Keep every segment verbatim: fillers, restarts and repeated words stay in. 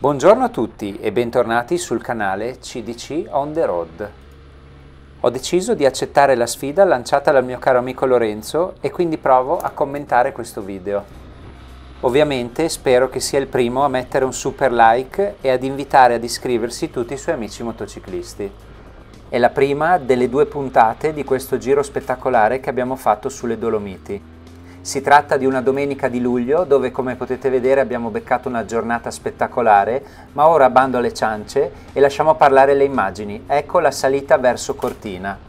Buongiorno a tutti e bentornati sul canale C D C On The Road. Ho deciso di accettare la sfida lanciata dal mio caro amico Lorenzo e quindi provo a commentare questo video. Ovviamente spero che sia il primo a mettere un super like e ad invitare ad iscriversi tutti i suoi amici motociclisti. È la prima delle due puntate di questo giro spettacolare che abbiamo fatto sulle Dolomiti. Si tratta di una domenica di luglio dove, come potete vedere, abbiamo beccato una giornata spettacolare, ma ora bando alle ciance e lasciamo parlare le immagini. Ecco la salita verso Cortina.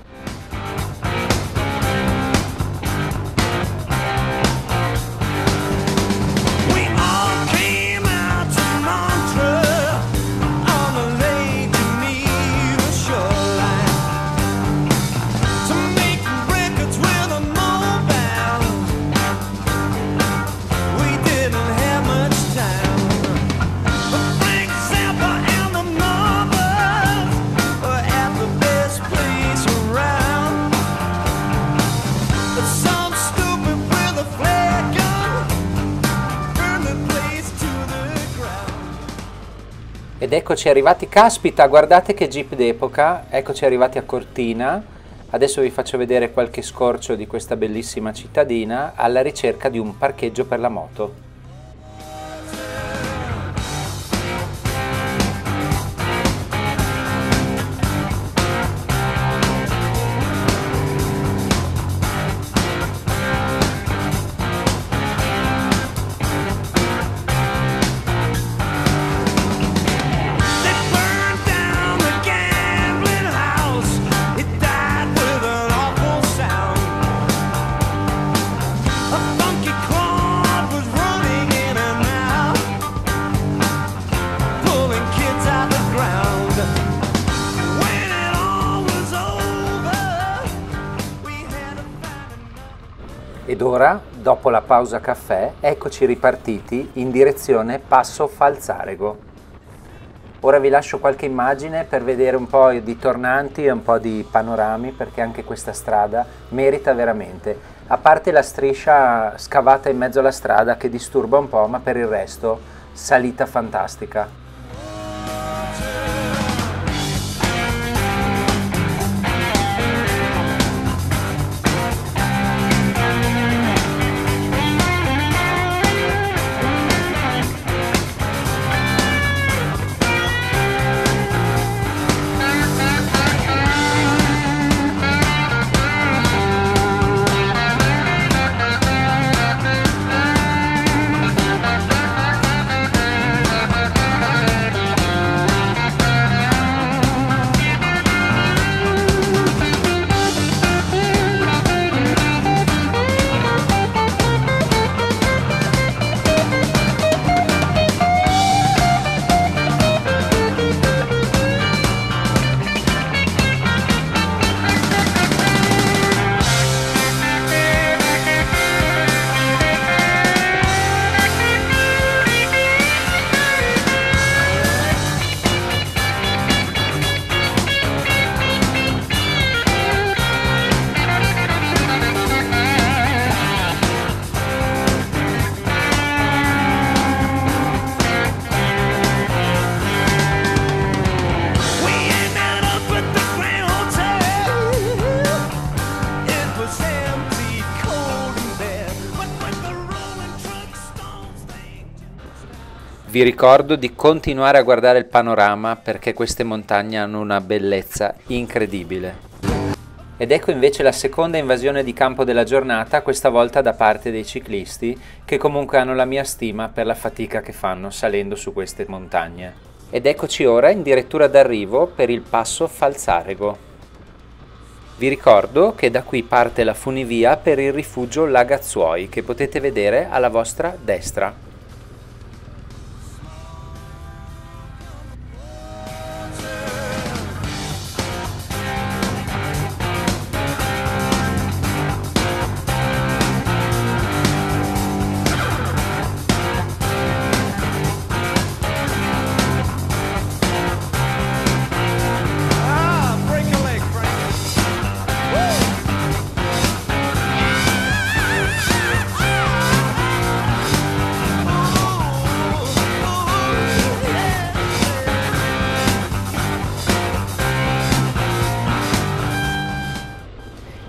Ed eccoci arrivati, caspita, guardate che jeep d'epoca, eccoci arrivati a Cortina. Adesso vi faccio vedere qualche scorcio di questa bellissima cittadina alla ricerca di un parcheggio per la moto. Ed ora, dopo la pausa caffè, eccoci ripartiti in direzione Passo Falzarego. Ora vi lascio qualche immagine per vedere un po' di tornanti e un po' di panorami, perché anche questa strada merita veramente. A parte la striscia scavata in mezzo alla strada che disturba un po', ma per il resto salita fantastica. Vi ricordo di continuare a guardare il panorama perché queste montagne hanno una bellezza incredibile. Ed ecco invece la seconda invasione di campo della giornata, questa volta da parte dei ciclisti, che comunque hanno la mia stima per la fatica che fanno salendo su queste montagne. Ed eccoci ora in dirittura d'arrivo per il Passo Falzarego. Vi ricordo che da qui parte la funivia per il rifugio Lagazzuoi, che potete vedere alla vostra destra.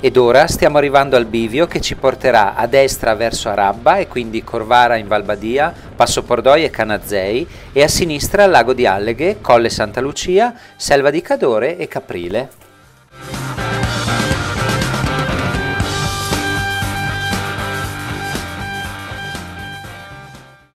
Ed ora stiamo arrivando al bivio che ci porterà a destra verso Arabba e quindi Corvara in Val Badia, Passo Pordoi e Canazzei, e a sinistra al lago di Alleghe, Colle Santa Lucia, Selva di Cadore e Caprile.